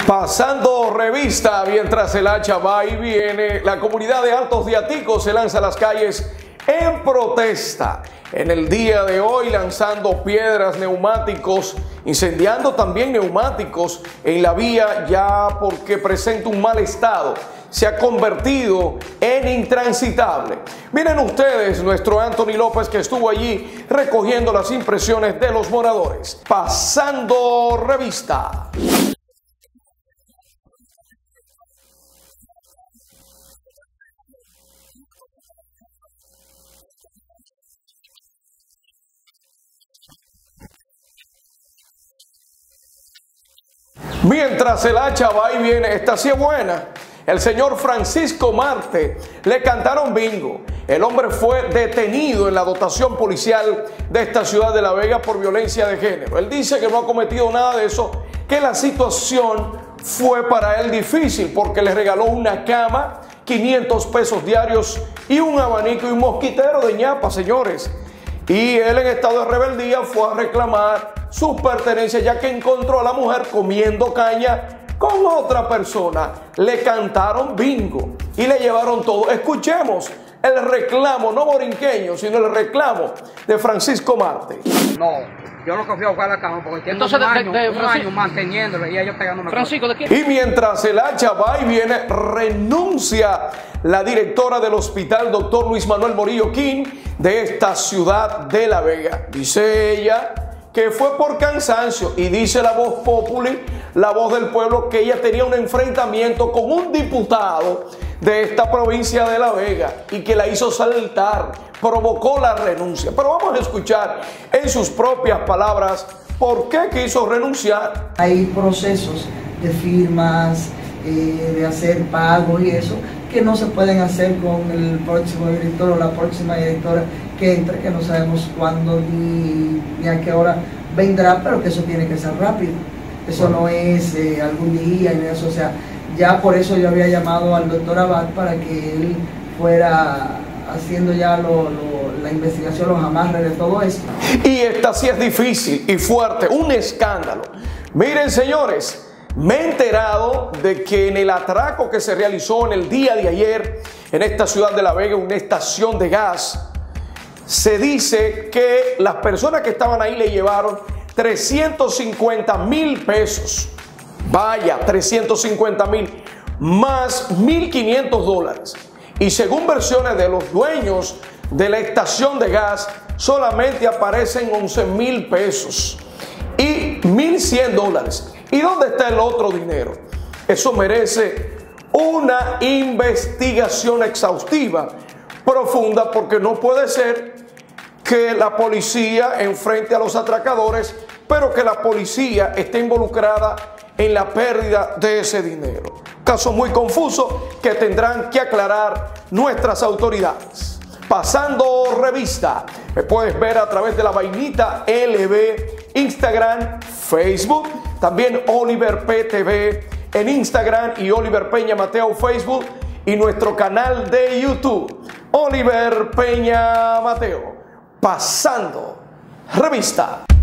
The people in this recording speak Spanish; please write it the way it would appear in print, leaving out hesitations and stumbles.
Pasando revista, mientras el hacha va y viene, la comunidad de Altos de Atico se lanza a las calles en protesta. En el día de hoy lanzando piedras, neumáticos, incendiando también neumáticos en la vía ya porque presenta un mal estado. Se ha convertido en intransitable. Miren ustedes, nuestro Anthony López que estuvo allí recogiendo las impresiones de los moradores. Pasando revista. Mientras el hacha va y viene, esta sí es buena. El señor Francisco Marte le cantaron bingo. El hombre fue detenido en la dotación policial de esta ciudad de La Vega por violencia de género. Él dice que no ha cometido nada de eso, que la situación fue para él difícil porque le regaló una cama, 500 pesos diarios y un abanico y un mosquitero de ñapa, señores. Y él en estado de rebeldía fue a reclamar sus pertenencias ya que encontró a la mujer comiendo caña con otra persona. Le cantaron bingo y le llevaron todo. Escuchemos el reclamo, no borinqueño, sino el reclamo de Francisco Marte. No, yo lo que fui a buscar la cama porque tengo un año manteniéndolo y ellos pegándome. Francisco, ¿de qué? Y mientras el hacha va y viene, renuncia la directora del hospital, doctor Luis Manuel Morillo King, de esta ciudad de La Vega. Dice ella que fue por cansancio y dice la voz populi, la voz del pueblo, que ella tenía un enfrentamiento con un diputado de esta provincia de La Vega y que la hizo saltar, provocó la renuncia. Pero vamos a escuchar en sus propias palabras por qué quiso renunciar. Hay procesos de firmas, de hacer pagos y eso, que no se pueden hacer con el próximo director o la próxima directora que entre, que no sabemos cuándo ni a qué hora vendrá, pero que eso tiene que ser rápido. Eso no es algún día y eso, o sea, ya por eso yo había llamado al doctor Abad para que él fuera haciendo ya la investigación, los amarres de todo esto. Y esta sí es difícil y fuerte, un escándalo. Miren, señores, me he enterado de que en el atraco que se realizó en el día de ayer en esta ciudad de La Vega, una estación de gas, se dice que las personas que estaban ahí le llevaron 350,000 pesos. Vaya, 350,000 más 1.500 dólares. Y según versiones de los dueños de la estación de gas, solamente aparecen 11,000 pesos y 1.100 dólares. ¿Y dónde está el otro dinero? Eso merece una investigación exhaustiva, profunda, porque no puede ser que la policía enfrente a los atracadores, pero que la policía esté involucrada en la pérdida de ese dinero. Caso muy confuso que tendrán que aclarar nuestras autoridades. Pasando revista, me puedes ver a través de La Vainita LB, Instagram, Facebook, también Oliver PTV en Instagram y Oliver Peña Mateo Facebook y nuestro canal de YouTube, Oliver Peña Mateo. Pasando revista.